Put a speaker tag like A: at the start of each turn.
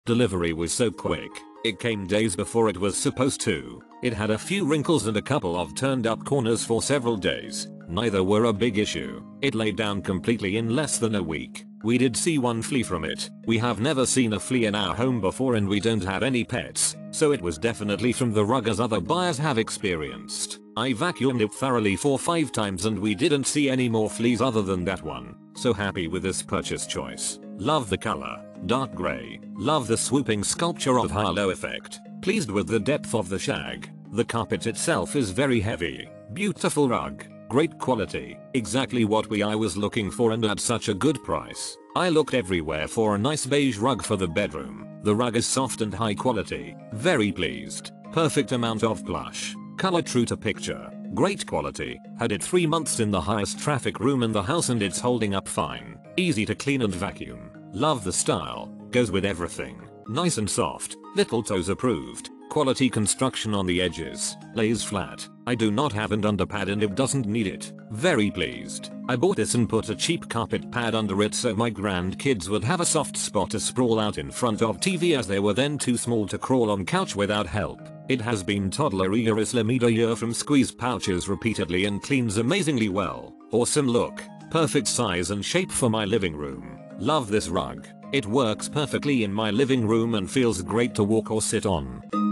A: Delivery was so quick. It came days before it was supposed to. It had a few wrinkles and a couple of turned up corners for several days. Neither were a big issue. It laid down completely in less than a week. We did see one flea from it. We have never seen a flea in our home before and we don't have any pets, so it was definitely from the rug as other buyers have experienced. I vacuumed it thoroughly 4-5 times and we didn't see any more fleas other than that one. So happy with this purchase choice. Love the color. Dark grey. Love the swooping sculpture of halo effect. Pleased with the depth of the shag. The carpet itself is very heavy. Beautiful rug. Great quality. Exactly what I was looking for and at such a good price. I looked everywhere for a nice beige rug for the bedroom. The rug is soft and high quality. Very pleased. Perfect amount of plush. Color true to picture. Great quality. Had it 3 months in the highest traffic room in the house and it's holding up fine. Easy to clean and vacuum. Love the style. Goes with everything. Nice and soft. Little toes approved. Quality construction on the edges. Lays flat. I do not have an underpad and it doesn't need it. Very pleased. I bought this and put a cheap carpet pad under it so my grandkids would have a soft spot to sprawl out in front of TV as they were then too small to crawl on couch without help. It has been toddler year from squeeze pouches repeatedly and cleans amazingly well. Awesome look. Perfect size and shape for my living room. Love this rug. It works perfectly in my living room and feels great to walk or sit on.